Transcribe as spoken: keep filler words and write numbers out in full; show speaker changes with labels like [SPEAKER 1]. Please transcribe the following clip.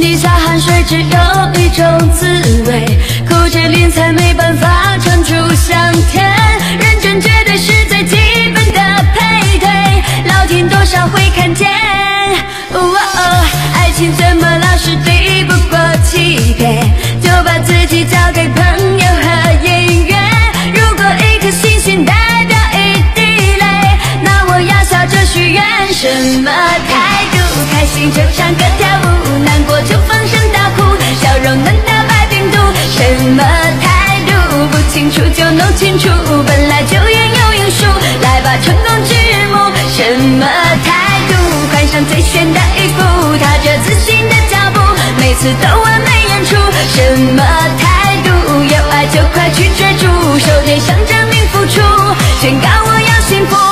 [SPEAKER 1] 洗下汗水只有一种滋味，苦着脸才没办法传出香甜，认真绝对是最基本的配对，老天多少会看见。哦哦，爱情怎么老是敌不过欺骗，就把自己交给朋友和音乐。如果一颗星星代表一滴泪，那我要笑着许愿。什么态度？开心就唱歌跳舞，难过就放声大哭，笑容能打败病毒。什么态度？不清楚就弄清楚，本来就应有应数，来吧成功之母。什么态度？换上最炫的衣服，踏着自信的脚步，每次都完美演出。什么态度？有爱就快去追逐，手点上证明付出，宣告我要幸福。